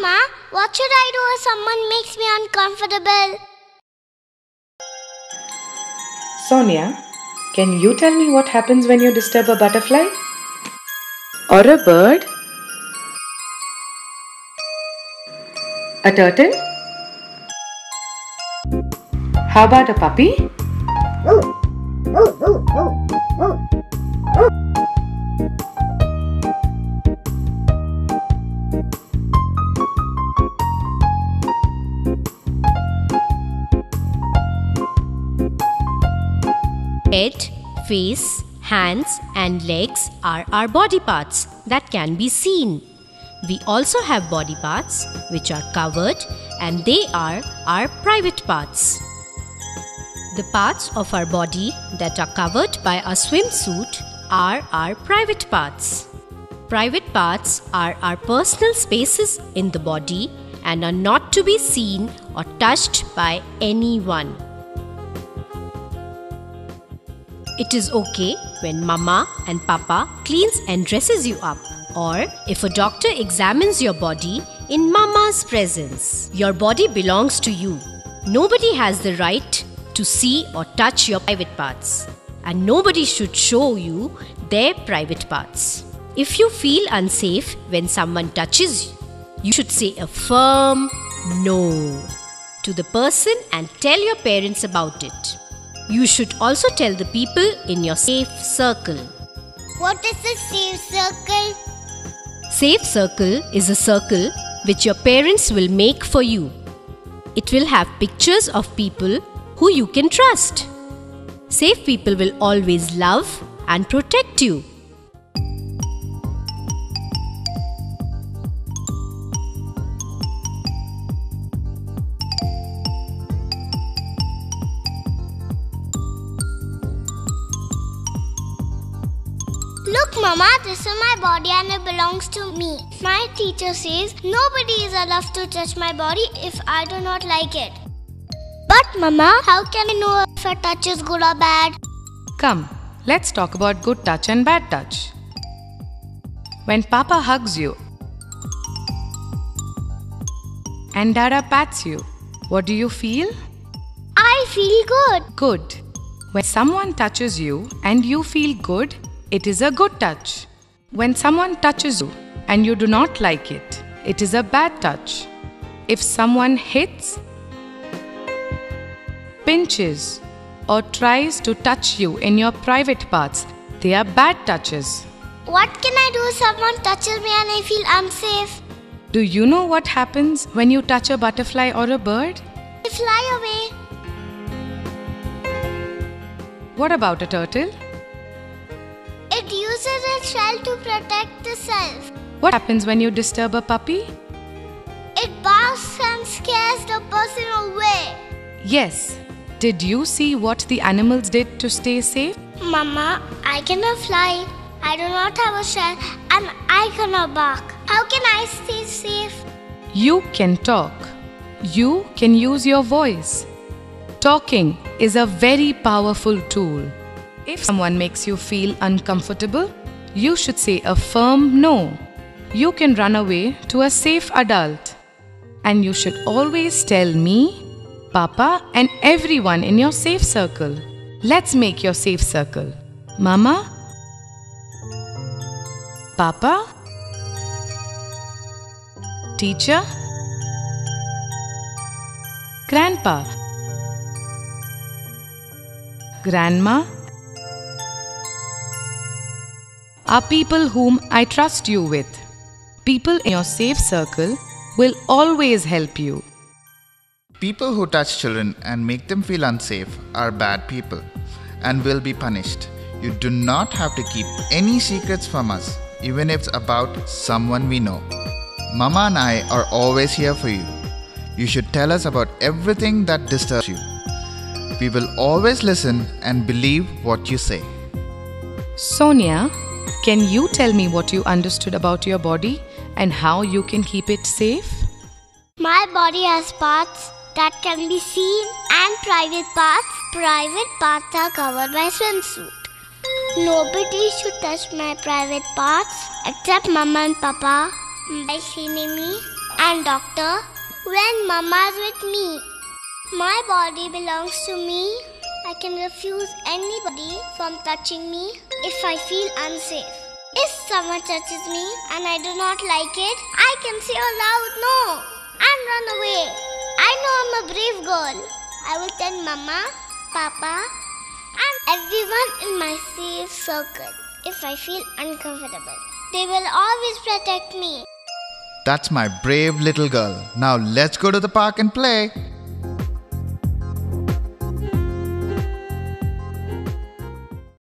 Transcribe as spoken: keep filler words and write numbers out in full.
Mama, what should I do if someone makes me uncomfortable? Sonia, can you tell me what happens when you disturb a butterfly? Or a bird? A turtle? How about a puppy? Head, face, hands and legs are our body parts that can be seen. We also have body parts which are covered, and they are our private parts. The parts of our body that are covered by a swimsuit are our private parts. Private parts are our personal spaces in the body and are not to be seen or touched by anyone. It is okay when Mama and Papa cleans and dresses you up, or if a doctor examines your body in Mama's presence. Your body belongs to you. Nobody has the right to see or touch your private parts, and nobody should show you their private parts. If you feel unsafe when someone touches you, you should say a firm no to the person and tell your parents about it. You should also tell the people in your safe circle. What is a safe circle? Safe circle is a circle which your parents will make for you. It will have pictures of people who you can trust. Safe people will always love and protect you. Look, Mama, this is my body and it belongs to me. My teacher says nobody is allowed to touch my body if I do not like it. But Mama, how can I know if a touch is good or bad? Come, let's talk about good touch and bad touch. When Papa hugs you and Dada pats you, what do you feel? I feel good. Good. When someone touches you and you feel good, it is a good touch. When someone touches you and you do not like it, it is a bad touch. If someone hits, pinches, or tries to touch you in your private parts, they are bad touches. What can I do if someone touches me and I feel unsafe? Do you know what happens when you touch a butterfly or a bird? I fly away. What about a turtle? It uses its shell to protect itself. What happens when you disturb a puppy? It barks and scares the person away. Yes. Did you see what the animals did to stay safe? Mama, I cannot fly. I do not have a shell and I cannot bark. How can I stay safe? You can talk. You can use your voice. Talking is a very powerful tool. If someone makes you feel uncomfortable, you should say a firm no. You can run away to a safe adult. And you should always tell me, Papa, and everyone in your safe circle. Let's make your safe circle. Mama, Papa, teacher, Grandpa, Grandma, are people whom I trust you with. People in your safe circle will always help you. People who touch children and make them feel unsafe are bad people and will be punished. You do not have to keep any secrets from us, even if it's about someone we know. Mama and I are always here for you. You should tell us about everything that disturbs you. We will always listen and believe what you say. Sonia, can you tell me what you understood about your body and how you can keep it safe? My body has parts that can be seen and private parts. Private parts are covered by swimsuit. Nobody should touch my private parts except Mama and Papa by cleaning me And doctor, when mama's with me, my body belongs to me. I can refuse anybody from touching me if I feel unsafe. If someone touches me and I do not like it, I can say a loud no and run away. I know I'm a brave girl. I will tell Mama, Papa, and everyone in my safe circle if I feel uncomfortable. They will always protect me. That's my brave little girl. Now let's go to the park and play.